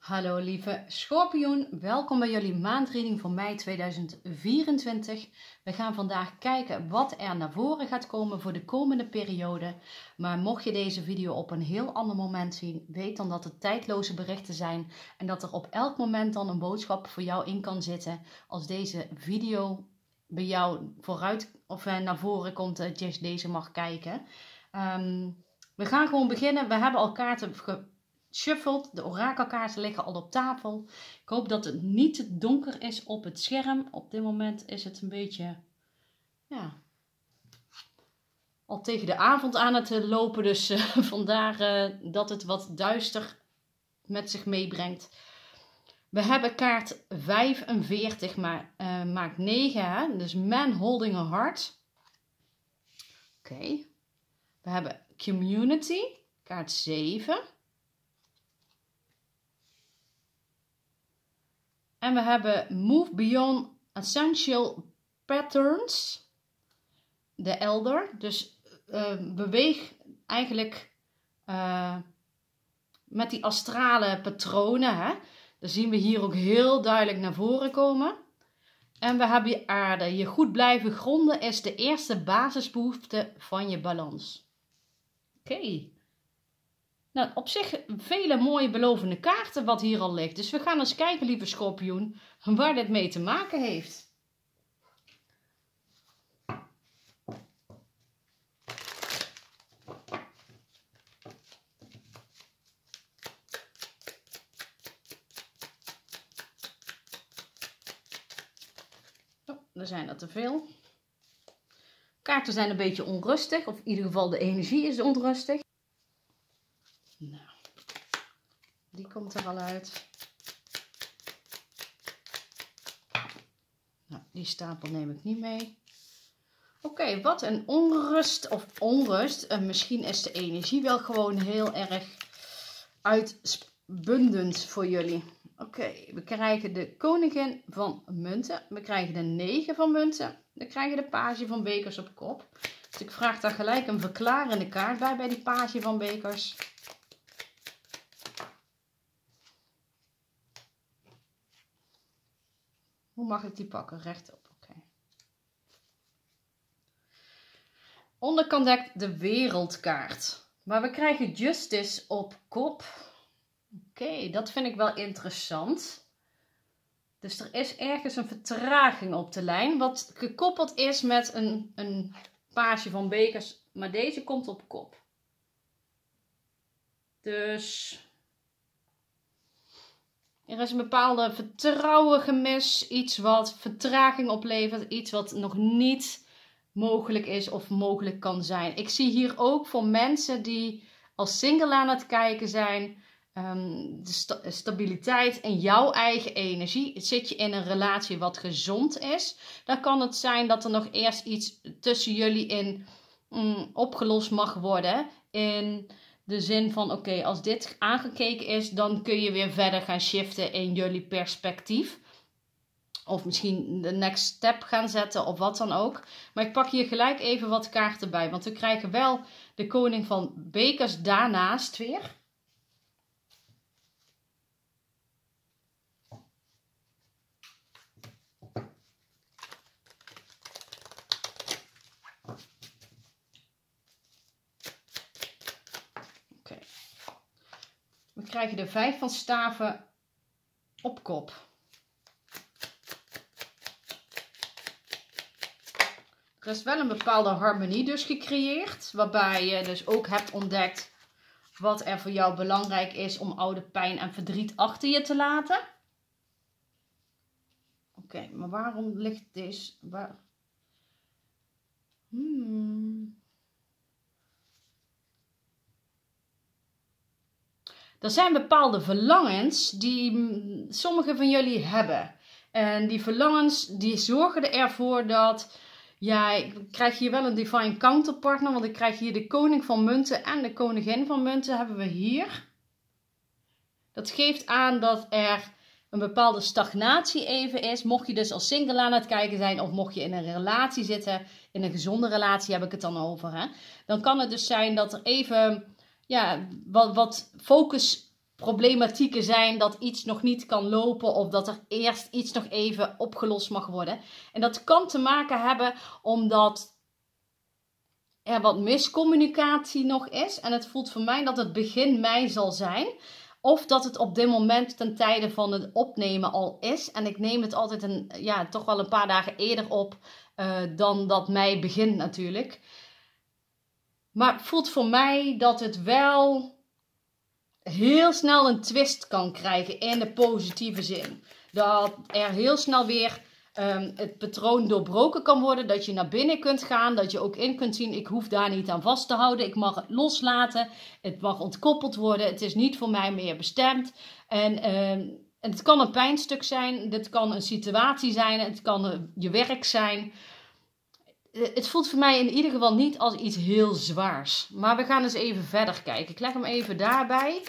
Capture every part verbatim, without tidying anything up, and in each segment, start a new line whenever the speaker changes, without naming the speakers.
Hallo lieve schorpioen, welkom bij jullie maandreading voor mei tweeduizend vierentwintig. We gaan vandaag kijken wat er naar voren gaat komen voor de komende periode. Maar mocht je deze video op een heel ander moment zien, weet dan dat het tijdloze berichten zijn. En dat er op elk moment dan een boodschap voor jou in kan zitten. Als deze video bij jou vooruit of naar voren komt, dat je deze mag kijken. Um, we gaan gewoon beginnen. We hebben al kaarten ge shuffled, de orakelkaarten liggen al op tafel. Ik hoop dat het niet te donker is op het scherm. Op dit moment is het een beetje, ja, al tegen de avond aan het lopen. Dus uh, vandaar uh, dat het wat duister met zich meebrengt. We hebben kaart vijfenveertig, maar uh, maakt negen, hè? Dus Man Holding a Heart. Oké. Okay. We hebben Community, kaart zeven. En we hebben Move Beyond Essential Patterns, de Elder. Dus uh, beweeg eigenlijk uh, met die astrale patronen. Hè? Dat zien we hier ook heel duidelijk naar voren komen. En we hebben je aarde. Je goed blijven gronden is de eerste basisbehoefte van je balans. Oké. Okay. Nou, op zich vele mooie belovende kaarten wat hier al ligt. Dus we gaan eens kijken, lieve schorpioen, waar dit mee te maken heeft. Oh, er zijn er te veel. Kaarten zijn een beetje onrustig, of in ieder geval de energie is onrustig. Nou, die komt er al uit. Nou, die stapel neem ik niet mee. Oké, okay, wat een onrust of onrust. En misschien is de energie wel gewoon heel erg uitbundend voor jullie. Oké, okay, we krijgen de koningin van munten. We krijgen de negen van munten. We krijgen de page van bekers op kop. Dus ik vraag daar gelijk een verklarende kaart bij, bij die page van bekers. Hoe mag ik die pakken? Rechtop. Oké. Okay. Onderkant dekt de wereldkaart. Maar we krijgen Justice op kop. Oké, okay, dat vind ik wel interessant. Dus er is ergens een vertraging op de lijn. Wat gekoppeld is met een, een page van bekers. Maar deze komt op kop. Dus er is een bepaalde vertrouwen gemis, iets wat vertraging oplevert, iets wat nog niet mogelijk is of mogelijk kan zijn. Ik zie hier ook voor mensen die als single aan het kijken zijn, um, de sta stabiliteit in jouw eigen energie. Zit je in een relatie wat gezond is, dan kan het zijn dat er nog eerst iets tussen jullie in um, opgelost mag worden. In de zin van, oké, okay, als dit aangekeken is, dan kun je weer verder gaan shiften in jullie perspectief. Of misschien de next step gaan zetten of wat dan ook. Maar ik pak hier gelijk even wat kaarten bij. Want we krijgen wel de koning van bekers daarnaast weer. We krijgen de vijf van staven op kop. Er is wel een bepaalde harmonie dus gecreëerd. Waarbij je dus ook hebt ontdekt wat er voor jou belangrijk is om oude pijn en verdriet achter je te laten. Oké, okay, maar waarom ligt deze... Waar... Hmm... Er zijn bepaalde verlangens die sommigen van jullie hebben. En die verlangens die zorgen ervoor dat... Ja, ik krijg hier wel een divine counterpartner. Want ik krijg hier de koning van munten en de koningin van munten hebben we hier. Dat geeft aan dat er een bepaalde stagnatie even is. Mocht je dus als single aan het kijken zijn of mocht je in een relatie zitten. In een gezonde relatie heb ik het dan over. Hè? Dan kan het dus zijn dat er even... Ja, wat, wat focus problematieken zijn dat iets nog niet kan lopen of dat er eerst iets nog even opgelost mag worden. En dat kan te maken hebben omdat er wat miscommunicatie nog is. En het voelt voor mij dat het begin mei zal zijn. Of dat het op dit moment ten tijde van het opnemen al is. En ik neem het altijd een, ja, toch wel een paar dagen eerder op uh, dan dat mei begint natuurlijk. Maar het voelt voor mij dat het wel heel snel een twist kan krijgen in de positieve zin. Dat er heel snel weer um, het patroon doorbroken kan worden. Dat je naar binnen kunt gaan. Dat je ook in kunt zien, ik hoef daar niet aan vast te houden. Ik mag het loslaten. Het mag ontkoppeld worden. Het is niet voor mij meer bestemd. En um, het kan een pijnstuk zijn. Dit kan een situatie zijn. Het kan uh, je werk zijn. Het voelt voor mij in ieder geval niet als iets heel zwaars. Maar we gaan eens even verder kijken. Ik leg hem even daarbij.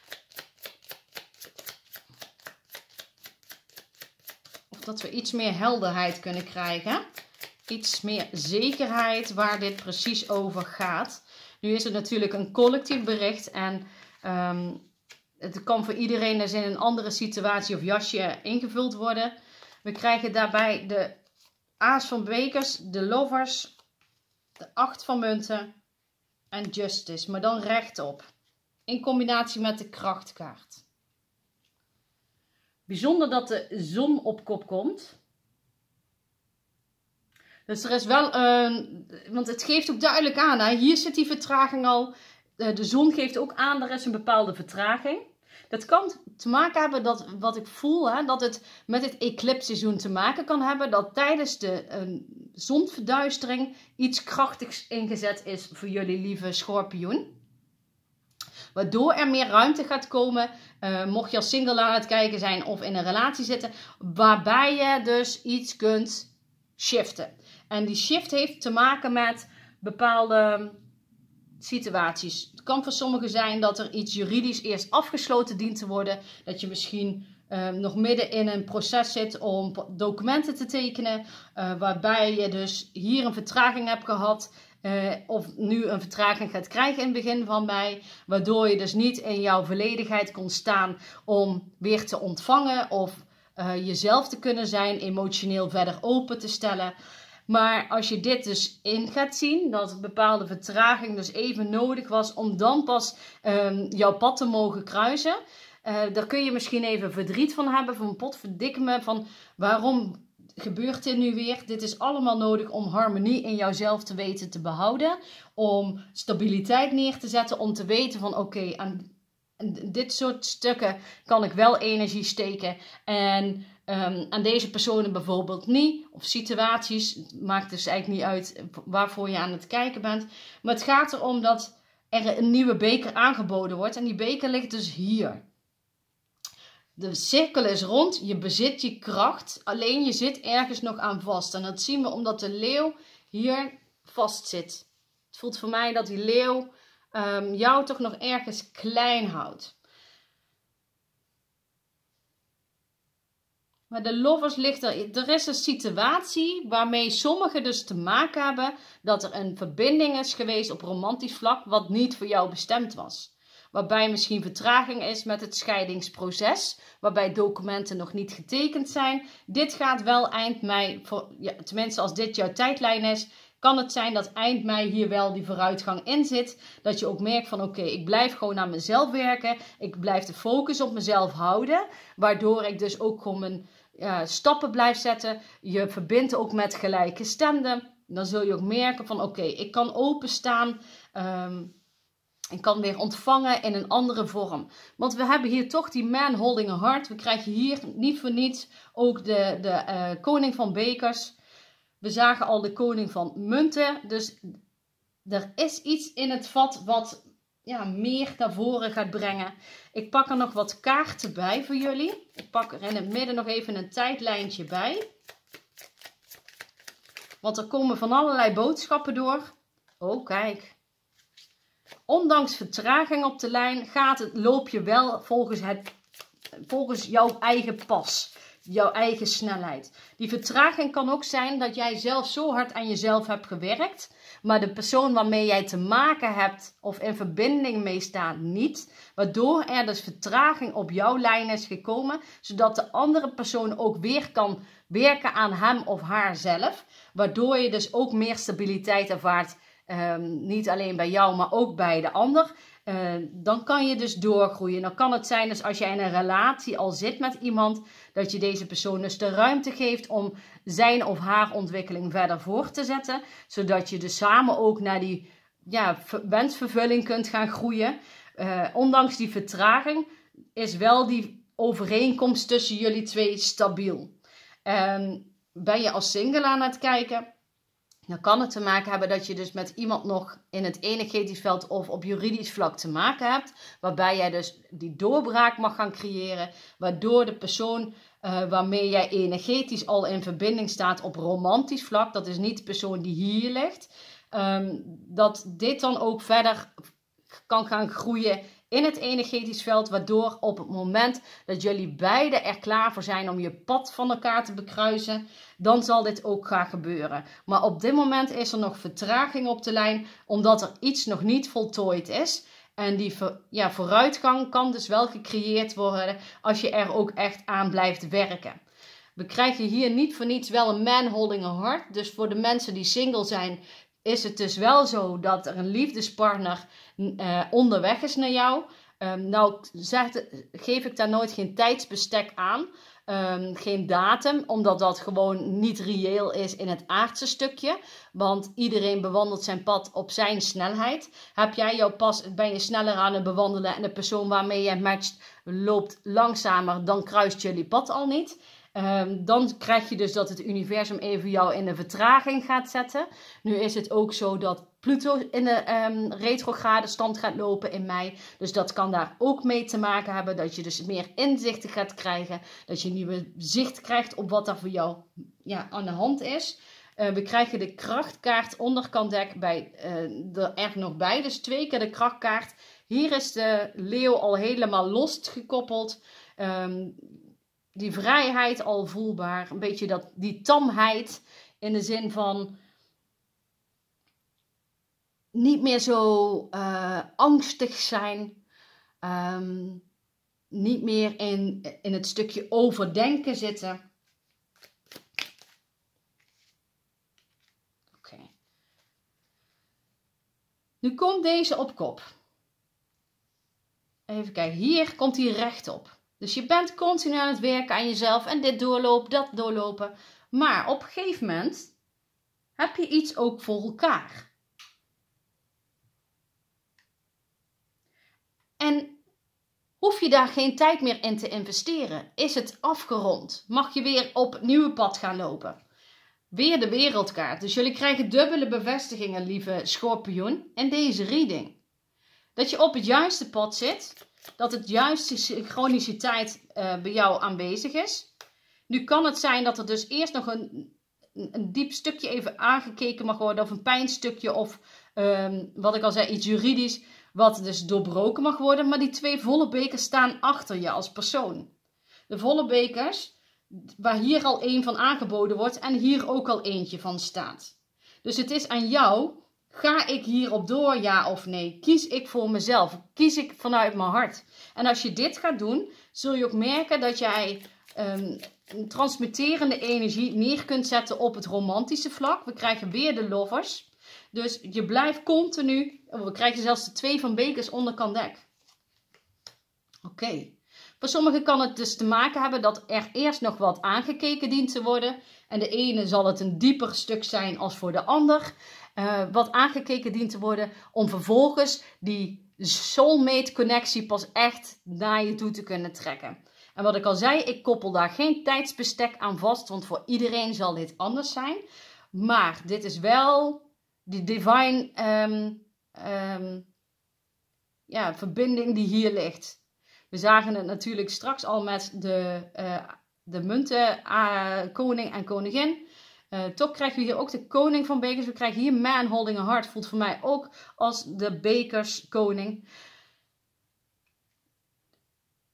Of dat we iets meer helderheid kunnen krijgen. Iets meer zekerheid waar dit precies over gaat. Nu is het natuurlijk een collectief bericht. En um, het kan voor iedereen dus in een andere situatie of jasje ingevuld worden. We krijgen daarbij de Aas van bekers, de lovers, de acht van munten en justice. Maar dan rechtop. In combinatie met de krachtkaart. Bijzonder dat de zon op kop komt. Dus er is wel een... Want het geeft ook duidelijk aan. Hè? Hier zit die vertraging al. De zon geeft ook aan, er is een bepaalde vertraging. Dat kan te maken hebben, dat, wat ik voel, hè, dat het met het eclipsseizoen te maken kan hebben. Dat tijdens de uh, zonverduistering iets krachtigs ingezet is voor jullie lieve schorpioen. Waardoor er meer ruimte gaat komen, uh, mocht je als single aan het kijken zijn of in een relatie zitten. Waarbij je dus iets kunt shiften. En die shift heeft te maken met bepaalde situaties. Het kan voor sommigen zijn dat er iets juridisch eerst afgesloten dient te worden. Dat je misschien uh, nog midden in een proces zit om documenten te tekenen. Uh, waarbij je dus hier een vertraging hebt gehad. Uh, of nu een vertraging gaat krijgen in het begin van mei. Waardoor je dus niet in jouw volledigheid kon staan om weer te ontvangen. Of uh, jezelf te kunnen zijn. Emotioneel verder open te stellen. Maar als je dit dus in gaat zien, dat bepaalde vertraging dus even nodig was om dan pas um, jouw pad te mogen kruisen. Uh, daar kun je misschien even verdriet van hebben, van potverdikke me, van waarom gebeurt dit nu weer? Dit is allemaal nodig om harmonie in jouzelf te weten te behouden. Om stabiliteit neer te zetten, om te weten van oké, okay, aan dit soort stukken kan ik wel energie steken en um, aan deze personen bijvoorbeeld niet. Of situaties, het maakt dus eigenlijk niet uit waarvoor je aan het kijken bent. Maar het gaat erom dat er een nieuwe beker aangeboden wordt en die beker ligt dus hier. De cirkel is rond, je bezit je kracht, alleen je zit ergens nog aan vast. En dat zien we omdat de leeuw hier vast zit. Het voelt voor mij dat die leeuw um, jou toch nog ergens klein houdt. Maar de lovers ligt er. Er is een situatie waarmee sommigen dus te maken hebben dat er een verbinding is geweest op romantisch vlak wat niet voor jou bestemd was. Waarbij misschien vertraging is met het scheidingsproces. Waarbij documenten nog niet getekend zijn. Dit gaat wel eind mei, voor, ja, tenminste als dit jouw tijdlijn is, kan het zijn dat eind mei hier wel die vooruitgang in zit. Dat je ook merkt van oké, okay, ik blijf gewoon aan mezelf werken. Ik blijf de focus op mezelf houden. Waardoor ik dus ook gewoon mijn uh, stappen blijf zetten. Je verbindt ook met gelijkgestemden. Dan zul je ook merken van oké, okay, ik kan openstaan. Um, Ik kan weer ontvangen in een andere vorm. Want we hebben hier toch die man holding a heart. We krijgen hier niet voor niets ook de, de uh, koning van bekers. We zagen al de koning van munten. Dus er is iets in het vat wat ja, meer naar voren gaat brengen. Ik pak er nog wat kaarten bij voor jullie. Ik pak er in het midden nog even een tijdlijntje bij. Want er komen van allerlei boodschappen door. Oh, kijk. Ondanks vertraging op de lijn gaat het, loop je wel volgens, het, volgens jouw eigen pas. jouw eigen snelheid. Die vertraging kan ook zijn dat jij zelf zo hard aan jezelf hebt gewerkt, maar de persoon waarmee jij te maken hebt of in verbinding mee staat niet. Waardoor er dus vertraging op jouw lijn is gekomen, zodat de andere persoon ook weer kan werken aan hem of haarzelf. Waardoor je dus ook meer stabiliteit ervaart, um, niet alleen bij jou, maar ook bij de ander. Uh, dan kan je dus doorgroeien. Dan kan het zijn dus als jij in een relatie al zit met iemand, dat je deze persoon dus de ruimte geeft om zijn of haar ontwikkeling verder voor te zetten. Zodat je dus samen ook naar die ja, wensvervulling kunt gaan groeien. Uh, ondanks die vertraging is wel die overeenkomst tussen jullie twee stabiel. Um, ben je als single aan het kijken, dan kan het te maken hebben dat je dus met iemand nog in het energetisch veld of op juridisch vlak te maken hebt. Waarbij jij dus die doorbraak mag gaan creëren. Waardoor de persoon uh, waarmee jij energetisch al in verbinding staat op romantisch vlak. Dat is niet de persoon die hier ligt. Um, dat dit dan ook verder kan gaan groeien in het energetisch veld, waardoor op het moment dat jullie beiden er klaar voor zijn om je pad van elkaar te bekruisen, dan zal dit ook gaan gebeuren. Maar op dit moment is er nog vertraging op de lijn, omdat er iets nog niet voltooid is. En die voor, ja, vooruitgang kan dus wel gecreëerd worden als je er ook echt aan blijft werken. We krijgen hier niet voor niets wel een man holding a heart. Dus voor de mensen die single zijn, is het dus wel zo dat er een liefdespartner uh, onderweg is naar jou. Um, nou zeg, geef ik daar nooit geen tijdsbestek aan. Um, geen datum, omdat dat gewoon niet reëel is in het aardse stukje. Want iedereen bewandelt zijn pad op zijn snelheid. Heb jij jouw pas, ben je sneller aan het bewandelen en de persoon waarmee je matcht loopt langzamer, dan kruist jullie pad al niet. Um, dan krijg je dus dat het universum even jou in de vertraging gaat zetten. Nu is het ook zo dat Pluto in de um, retrograde stand gaat lopen in mei. Dus dat kan daar ook mee te maken hebben. Dat je dus meer inzichten gaat krijgen. Dat je nieuwe zicht krijgt op wat er voor jou ja, aan de hand is. Uh, we krijgen de krachtkaart onderkant dek bij, uh, er echt nog bij. Dus twee keer de krachtkaart. Hier is de leeuw al helemaal losgekoppeld. Um, Die vrijheid al voelbaar. Een beetje dat, die tamheid in de zin van niet meer zo uh, angstig zijn. Um, niet meer in, in het stukje overdenken zitten. Oké. Okay. Nu komt deze op kop. Even kijken. Hier komt hij rechtop. Dus je bent continu aan het werken aan jezelf en dit doorlopen, dat doorlopen. Maar op een gegeven moment heb je iets ook voor elkaar. En hoef je daar geen tijd meer in te investeren? Is het afgerond? Mag je weer op het nieuwe pad gaan lopen? Weer de wereldkaart. Dus jullie krijgen dubbele bevestigingen, lieve schorpioen, in deze reading. Dat je op het juiste pad zit. Dat het juiste synchroniciteit uh, bij jou aanwezig is. Nu kan het zijn dat er dus eerst nog een, een diep stukje even aangekeken mag worden. Of een pijnstukje of um, wat ik al zei, iets juridisch. Wat dus doorbroken mag worden. Maar die twee volle bekers staan achter je als persoon. De volle bekers, waar hier al één van aangeboden wordt. En hier ook al eentje van staat. Dus het is aan jou. Ga ik hierop door, ja of nee? Kies ik voor mezelf? Kies ik vanuit mijn hart? En als je dit gaat doen, zul je ook merken dat jij um, een transmitterende energie neer kunt zetten op het romantische vlak. We krijgen weer de lovers. Dus je blijft continu, we krijgen zelfs de twee van bekers onderkant dek. Oké. Okay. Voor sommigen kan het dus te maken hebben dat er eerst nog wat aangekeken dient te worden. En de ene zal het een dieper stuk zijn als voor de ander. Uh, wat aangekeken dient te worden om vervolgens die soulmate connectie pas echt naar je toe te kunnen trekken. En wat ik al zei, ik koppel daar geen tijdsbestek aan vast, want voor iedereen zal dit anders zijn. Maar dit is wel die divine um, um, ja, verbinding die hier ligt. We zagen het natuurlijk straks al met de, uh, de munten, uh, koning en koningin. Uh, toch krijgen we hier ook de koning van bekers. We krijgen hier man holding a heart. Voelt voor mij ook als de bekers koning.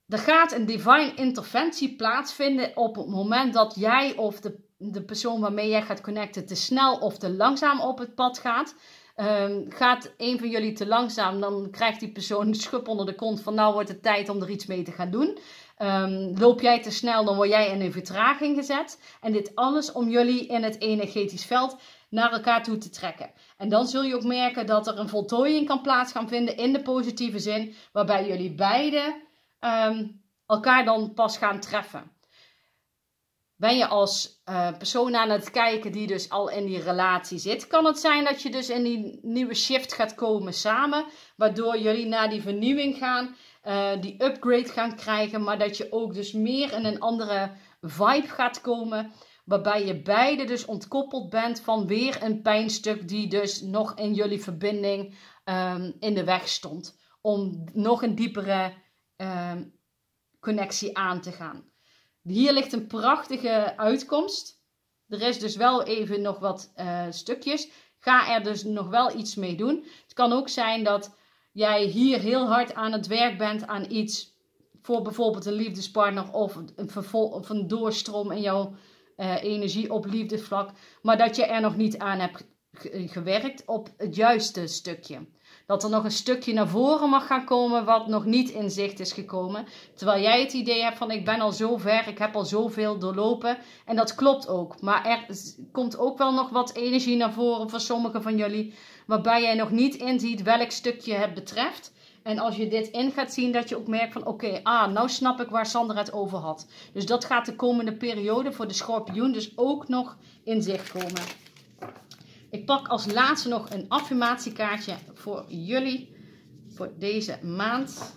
Er gaat een divine interventie plaatsvinden op het moment dat jij of de, de persoon waarmee jij gaat connecten te snel of te langzaam op het pad gaat. Um, gaat een van jullie te langzaam, dan krijgt die persoon een schub onder de kont van nou wordt het tijd om er iets mee te gaan doen. Um, loop jij te snel, dan word jij in een vertraging gezet. En dit alles om jullie in het energetisch veld naar elkaar toe te trekken. En dan zul je ook merken dat er een voltooiing kan plaats gaan vinden in de positieve zin, waarbij jullie beiden um, elkaar dan pas gaan treffen. Ben je als uh, persoon aan het kijken die dus al in die relatie zit, kan het zijn dat je dus in die nieuwe shift gaat komen samen, waardoor jullie naar die vernieuwing gaan, uh, die upgrade gaan krijgen, maar dat je ook dus meer in een andere vibe gaat komen, waarbij je beide dus ontkoppeld bent van weer een pijnstuk die dus nog in jullie verbinding um, in de weg stond, om nog een diepere um, connectie aan te gaan. Hier ligt een prachtige uitkomst. Er is dus wel even nog wat uh, stukjes. Ga er dus nog wel iets mee doen. Het kan ook zijn dat jij hier heel hard aan het werk bent aan iets. Voor bijvoorbeeld een liefdespartner of een, vervol- of een doorstroom in jouw uh, energie op liefdesvlak. Maar dat je er nog niet aan hebt ge- gewerkt op het juiste stukje. Dat er nog een stukje naar voren mag gaan komen wat nog niet in zicht is gekomen. Terwijl jij het idee hebt van ik ben al zo ver, ik heb al zoveel doorlopen. En dat klopt ook. Maar er komt ook wel nog wat energie naar voren voor sommigen van jullie. Waarbij jij nog niet inziet welk stukje het betreft. En als je dit in gaat zien, dat je ook merkt van oké, okay, ah, nou snap ik waar Sandra het over had. Dus dat gaat de komende periode voor de schorpioen dus ook nog in zicht komen. Ik pak als laatste nog een affirmatiekaartje voor jullie, voor deze maand.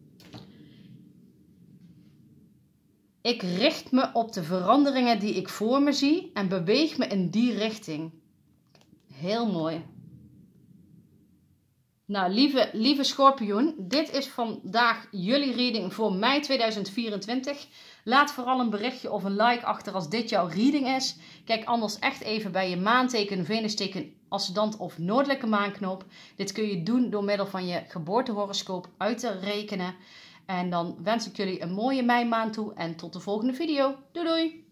Ik richt me op de veranderingen die ik voor me zie en beweeg me in die richting. Heel mooi. Nou, lieve, lieve schorpioen, dit is vandaag jullie reading voor mei tweeduizend vierentwintig. Laat vooral een berichtje of een like achter als dit jouw reading is. Kijk anders echt even bij je maanteken, venusteken, ascendant of noordelijke maanknoop. Dit kun je doen door middel van je geboortehoroscoop uit te rekenen. En dan wens ik jullie een mooie meimaand toe en tot de volgende video. Doei doei!